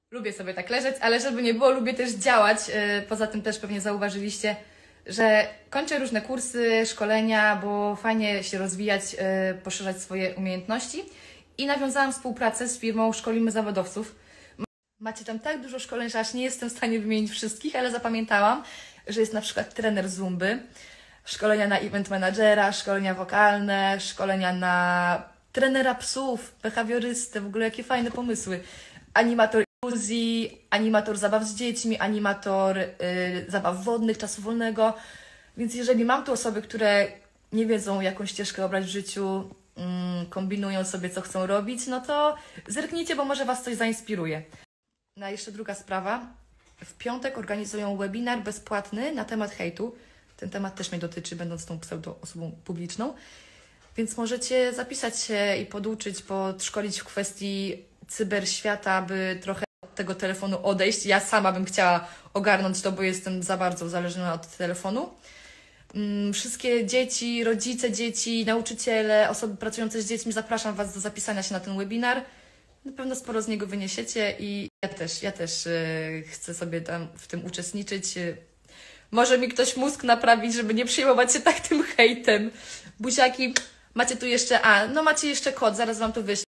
Lubię sobie tak leżeć, ale żeby nie było, lubię też działać. Poza tym też pewnie zauważyliście, że kończę różne kursy, szkolenia, bo fajnie się rozwijać, poszerzać swoje umiejętności. I nawiązałam współpracę z firmą Szkolimy Zawodowców. Macie tam tak dużo szkoleń, że aż nie jestem w stanie wymienić wszystkich, ale zapamiętałam, że jest na przykład trener zumby, szkolenia na event managera, szkolenia wokalne, szkolenia na trenera psów, behawiorystę, w ogóle jakie fajne pomysły. Animator iluzji, animator zabaw z dziećmi, animator zabaw wodnych, czasu wolnego. Więc jeżeli mam tu osoby, które nie wiedzą, jaką ścieżkę obrać w życiu, kombinują sobie, co chcą robić, no to zerknijcie, bo może Was coś zainspiruje. No a jeszcze druga sprawa. W piątek organizują webinar bezpłatny na temat hejtu. Ten temat też mnie dotyczy, będąc tą pseudo-osobą publiczną. Więc możecie zapisać się i poduczyć, podszkolić w kwestii cyberświata, by trochę od tego telefonu odejść. Ja sama bym chciała ogarnąć to, bo jestem za bardzo uzależniona od telefonu. Wszystkie dzieci, rodzice dzieci, nauczyciele, osoby pracujące z dziećmi, zapraszam Was do zapisania się na ten webinar. Na pewno sporo z niego wyniesiecie i ja też chcę sobie tam w tym uczestniczyć. Może mi ktoś mózg naprawić, żeby nie przejmować się tak tym hejtem. Buziaki, macie tu jeszcze, macie jeszcze kod, zaraz Wam to wyślę.